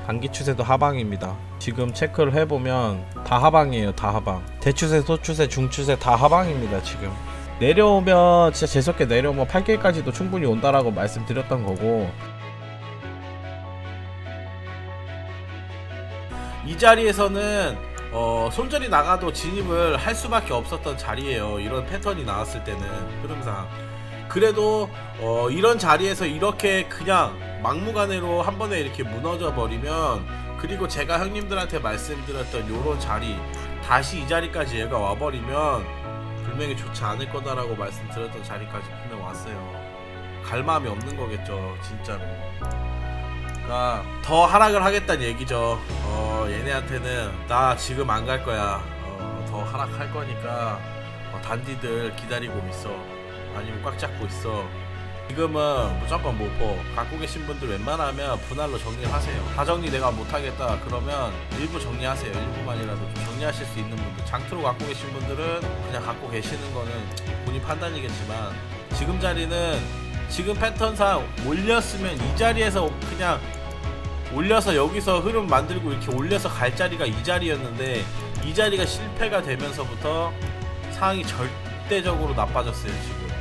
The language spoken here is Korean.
단기 추세도 하방입니다. 지금 체크를 해보면 다 하방이에요. 다 하방. 대추세, 소추세, 중추세 다 하방입니다. 지금 내려오면 진짜 재수없게 내려오면 8개까지도 충분히 온다라고 말씀드렸던 거고, 이 자리에서는 손절이 나가도 진입을 할 수밖에 없었던 자리예요. 이런 패턴이 나왔을 때는 흐름상. 그래도 이런 자리에서 이렇게 그냥 막무가내로 한 번에 이렇게 무너져 버리면, 그리고 제가 형님들한테 말씀드렸던 요런 자리 다시 이 자리까지 얘가 와버리면 분명히 좋지 않을 거다라고 말씀드렸던 자리까지 분명 왔어요. 갈 마음이 없는 거겠죠 진짜로. 그러니까 더 하락을 하겠다는 얘기죠. 얘네한테는 나 지금 안 갈 거야, 더 하락할 거니까 단디들 기다리고 있어, 아니면 꽉 잡고 있어. 지금은 무조건 못보 갖고 계신 분들 웬만하면 분할로 정리하세요. 다 정리 내가 못하겠다 그러면 일부 정리하세요. 일부만이라도 좀 정리하실 수 있는 분들, 장투로 갖고 계신 분들은 그냥 갖고 계시는 거는 본인 판단이겠지만, 지금 자리는 지금 패턴상 올렸으면 이 자리에서 그냥 올려서 여기서 흐름 만들고 이렇게 올려서 갈 자리가 이 자리였는데, 이 자리가 실패가 되면서부터 상황이 절대적으로 나빠졌어요 지금.